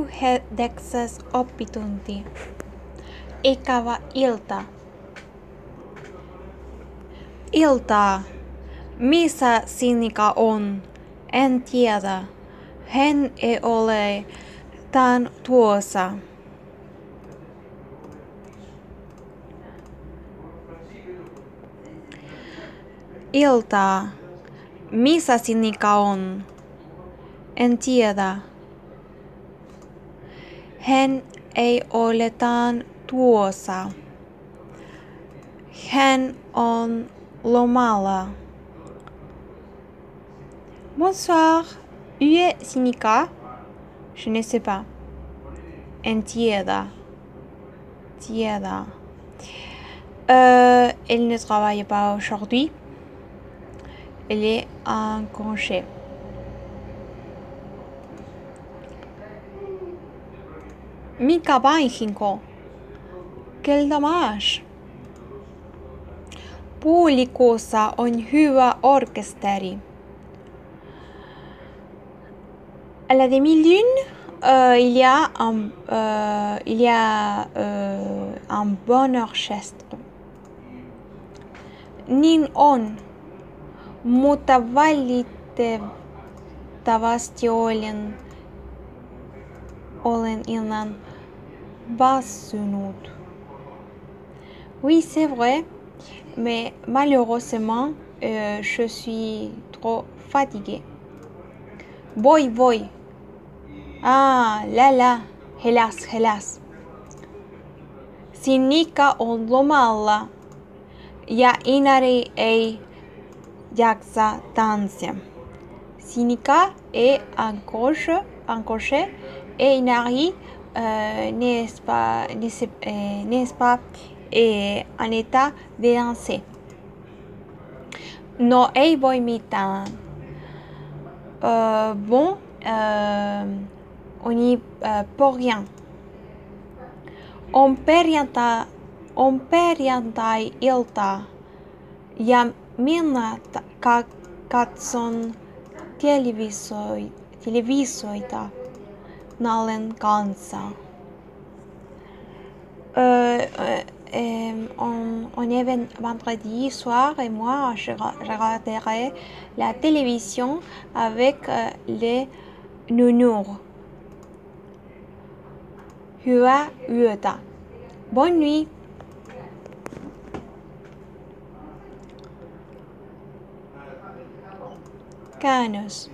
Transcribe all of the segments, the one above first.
9. oppitunti. Ikävä ilta. Iltaa. Missä Sinikka on? En tiedä. Hän ei ole tän tuossa. Iltaa. Missä Sinikka on? En tiedä. Hän ei ole tän tuossa. Hän on lomalla. Bonsoir. Où est Sinikka? Je ne sais pas. En tieda. Elle ne travaille pas aujourd'hui. Elle est en congé. Mikä vaihinko? Quel dommage. Puolikuussa on hyvä orkesteri. À la demi-lune, il y a un bon orchestre. Niin on, mutta valitettavasti olen ilman väsynyt. Oui, c'est vrai, mais malheureusement, je suis trop fatiguée. Voi. Ah, là, hélas. Sinikka on lomalla ja Inari ei jaksa tanssia. Sinikka est en congé et Inari n'est pas en état de danser. No ei voi mitään. Bon, on n'y peut rien. On perjantai-ilta ja minä katson televisioita Nallen kanssa. On est vendredi soir et moi je regarderai la télévision avec les nounours. Hyvää yötä. Bonne nuit. Käännös.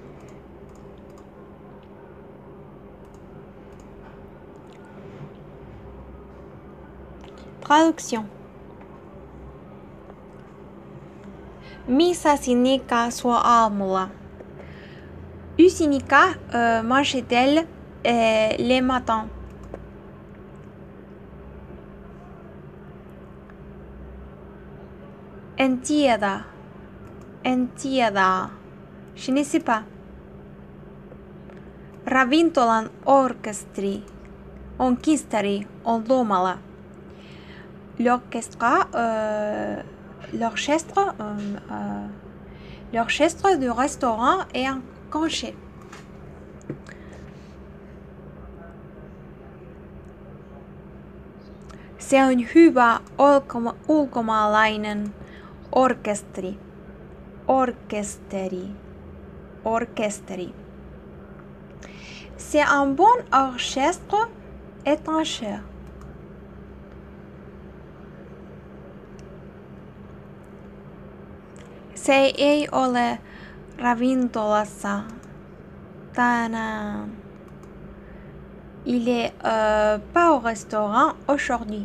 Traduction. Missä Sinikka syö aamulla? Sinikka mange-t-elle les matins? En tiedä. Je ne sais pas. Ravintolan orkesteri on lomalla. L'orchestre du restaurant est en congé. Se on hyvä ulkomaalainen orkesteri. C'est un bon orchestre étranger. Se ei ole ravintolassa tänään. Il est pas au restaurant aujourd'hui.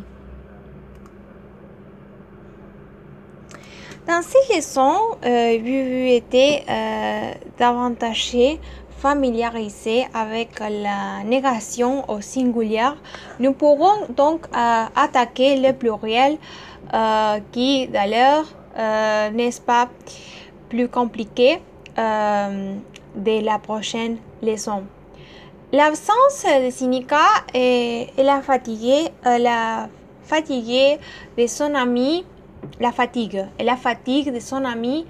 Dans ces leçons, vous été davantage familiarisé avec la négation au singulier. Nous pourrons donc attaquer le pluriel qui d'ailleurs n'est-ce pas plus compliqué de la prochaine leçon. L'absence de Sinikka et la fatigue de son ami, la fatigue de son ami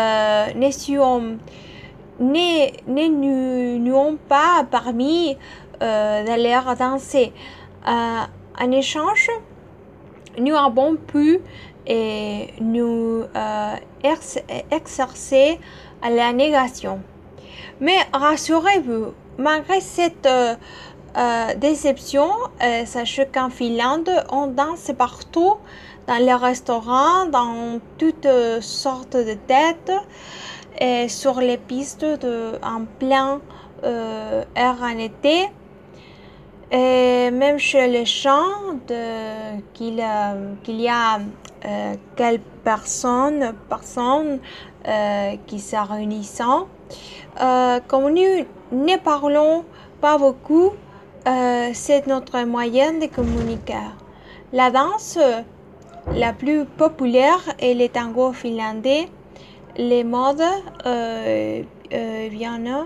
ne nous ont pas permis d'aller danser. En échange, nous avons pu nous exercer à la négation. Mais rassurez-vous, malgré cette déception, sachez qu'en Finlande, on danse partout, dans les restaurants, dans toutes sortes de têtes, et sur les pistes en plein air en été. Et même chez les champs, qu'il y a quelques personnes qui se réunissent. Comme nous ne parlons pas beaucoup, c'est notre moyen de communiquer. La danse la plus populaire est le tango finlandais. Les modes piano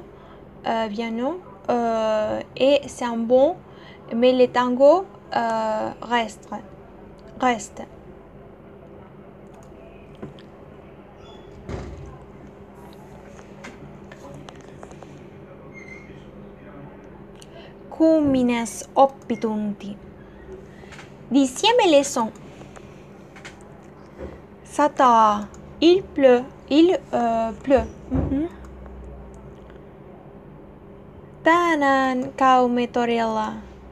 et sambon, mais le tango reste. Kymmenes oppitunti. 10e leçon. Sataa. Il pleut. Tänään käymme torilla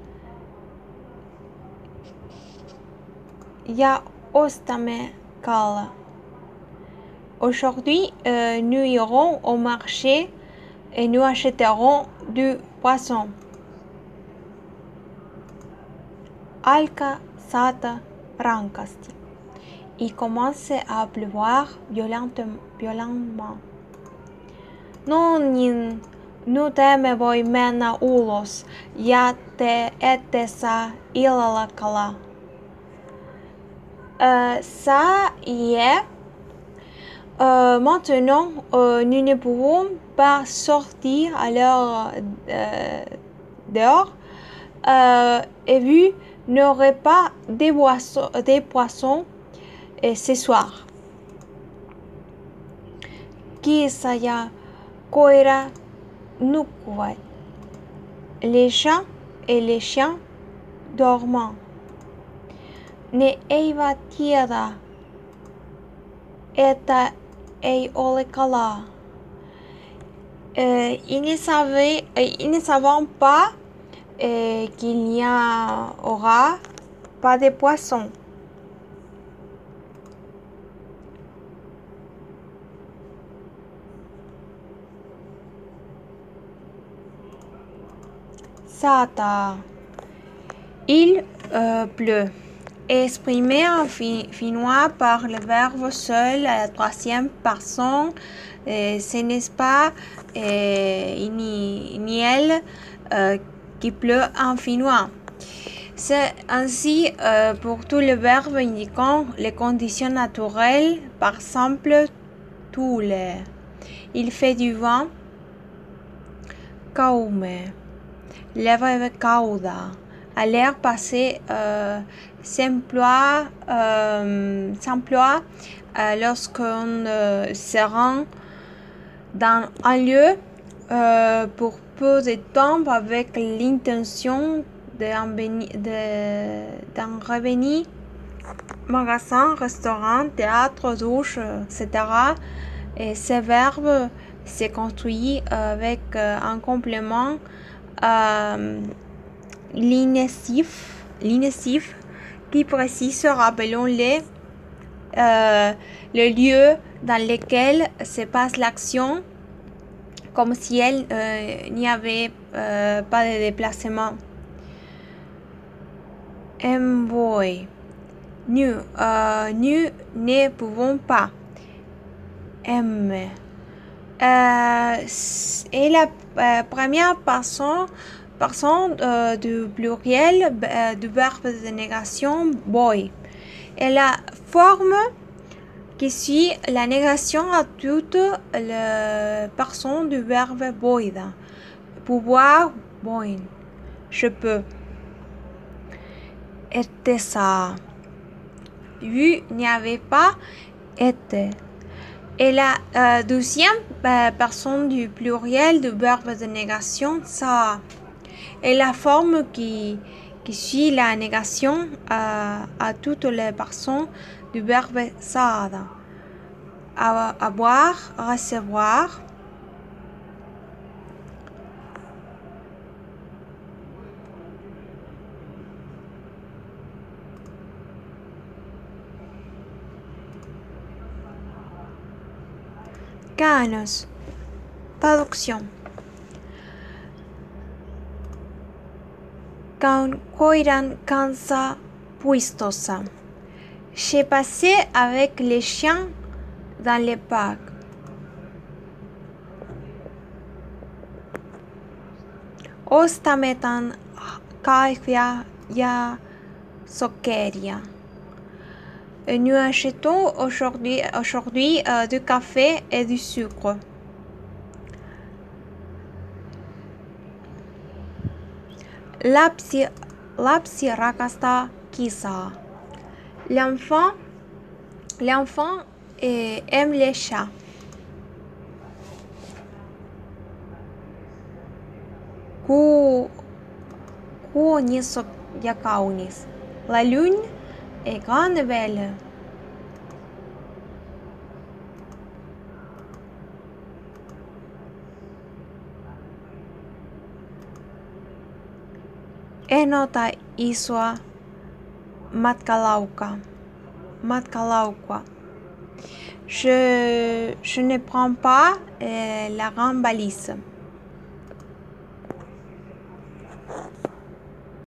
ja ostamme kala. Aujourd'hui, nous irons au marché et nous achèterons du poisson. Alkaa sataa rankasti. Il commence à pleuvoir violemment. No niin, nyt emme voi mennä ulos ja te ette saa illalla kalaa. Ça y est. Maintenant, nous ne pouvons pas sortir à l'heure dehors et vous n'aurez pas des poissons ce soir. Kissa ja koira nukkuvat. Les chats et les chiens dorment. Ne eivät tiedä, että ei ole kalaa. Ils ne savent pas qu'il n'y aura pas de poissons. Sataa. Il pleut. Exprimé en finnois par le verbe seul à la troisième personne, ce n'est pas ni elle qui pleut en finnois. C'est ainsi pour tous les verbes indiquant les conditions naturelles, par exemple tous les. Il fait du vent. Kaume. Le verbe kauda. À l'air passé s'emploie lorsqu'on se rend dans un lieu pour peu de temps avec l'intention d'en revenir. Magasin, restaurant, théâtre, douche, etc. Et ce verbe se construit avec un complément l'inactif qui précise, rappelons-le, le lieu dans lequel se passe l'action, comme si elle n'y avait pas de déplacement. Envoy. Nous ne pouvons pas. Et la première personne du pluriel du verbe de négation boy. Et la forme qui suit la négation à toutes les personnes du verbe boida. Pouvoir, boin. Je peux. Était ça. Vous n'y avez pas été. Et la deuxième personne du pluriel du verbe de négation, ça. est la forme qui suit la négation à toutes les personnes du verbe saada. Avoir, recevoir. Ganos. Traduction. Quand Koiran cansa puistosa. J'ai passé avec les chiens dans les parcs. Ostametan kahvia ya sokeria. Nous achetons aujourd'hui du café et du sucre. Lapsi rakasta kisa. L'enfant aime les chats. Kuonis ja kaunis. La lune est grande et belle. Enota isoa matkalaukka. Je ne prends pas la grande balise.